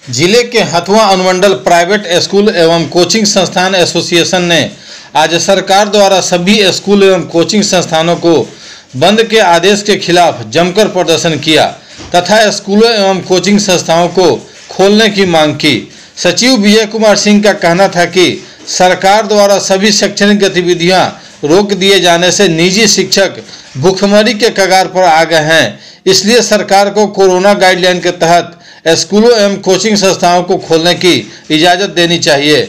जिले के हथुआ अनुमंडल प्राइवेट स्कूल एवं कोचिंग संस्थान एसोसिएशन ने आज सरकार द्वारा सभी स्कूल एवं कोचिंग संस्थानों को बंद के आदेश के खिलाफ जमकर प्रदर्शन किया तथा स्कूलों एवं कोचिंग संस्थाओं को खोलने की मांग की। सचिव विजय कुमार सिंह का कहना था कि सरकार द्वारा सभी शैक्षणिक गतिविधियां रोक दिए जाने से निजी शिक्षक भूखमरी के कगार पर आ गए हैं, इसलिए सरकार को कोरोना गाइडलाइन के तहत स्कूलों एवं कोचिंग संस्थाओं को खोलने की इजाजत देनी चाहिए।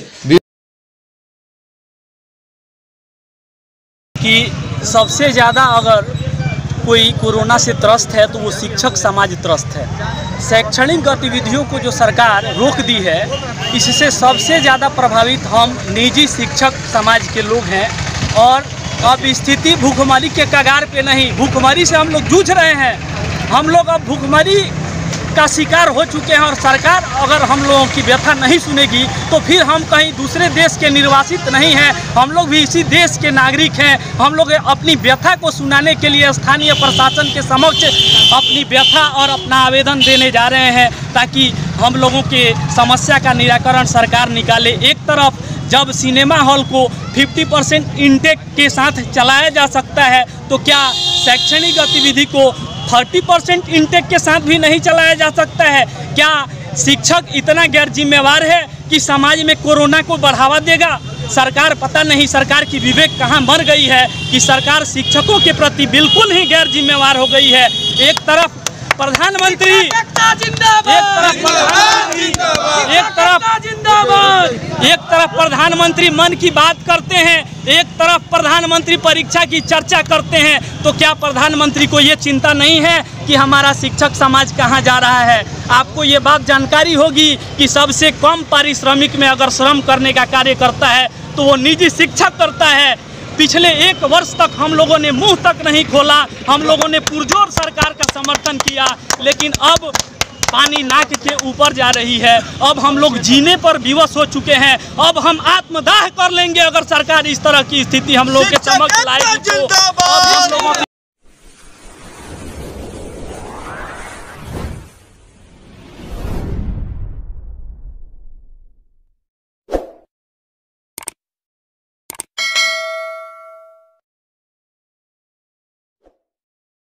कि सबसे ज़्यादा अगर कोई कोरोना से त्रस्त है तो वो शिक्षक समाज त्रस्त है। शैक्षणिक गतिविधियों को जो सरकार रोक दी है, इससे सबसे ज़्यादा प्रभावित हम निजी शिक्षक समाज के लोग हैं। और अब स्थिति भूखमरी के कगार पे नहीं, भूखमरी से हम लोग जूझ रहे हैं। हम लोग अब भूखमरी का शिकार हो चुके हैं और सरकार अगर हम लोगों की व्यथा नहीं सुनेगी तो फिर हम कहीं दूसरे देश के निर्वासित नहीं हैं, हम लोग भी इसी देश के नागरिक हैं। हम लोग अपनी व्यथा को सुनाने के लिए स्थानीय प्रशासन के समक्ष अपनी व्यथा और अपना आवेदन देने जा रहे हैं ताकि हम लोगों के समस्या का निराकरण सरकार निकाले। एक तरफ जब सिनेमा हॉल को 50% इंटेक के साथ चलाया जा सकता है तो क्या शैक्षणिक गतिविधि को 30% इंटेक के साथ भी नहीं चलाया जा सकता है? क्या शिक्षक इतना गैर जिम्मेवार है कि समाज में कोरोना को बढ़ावा देगा? सरकार पता नहीं सरकार की विवेक कहाँ मर गई है कि सरकार शिक्षकों के प्रति बिल्कुल ही गैर जिम्मेवार हो गई है। एक तरफ प्रधानमंत्री एक तरफ प्रधानमंत्री मन की बात करते हैं, एक तरफ प्रधानमंत्री परीक्षा की चर्चा करते हैं, तो क्या प्रधानमंत्री को ये चिंता नहीं है कि हमारा शिक्षक समाज कहाँ जा रहा है? आपको ये बात जानकारी होगी कि सबसे कम पारिश्रमिक में अगर श्रम करने का कार्य करता है तो वो निजी शिक्षक करता है। पिछले 1 वर्ष तक हम लोगों ने मुंह तक नहीं खोला, हम लोगों ने पुरजोर सरकार का समर्थन किया, लेकिन अब पानी नाक के ऊपर जा रही है। अब हम लोग जीने पर विवश हो चुके हैं। अब हम आत्मदाह कर लेंगे अगर सरकार इस तरह की स्थिति हम लोग के समक्ष लाएगी तो।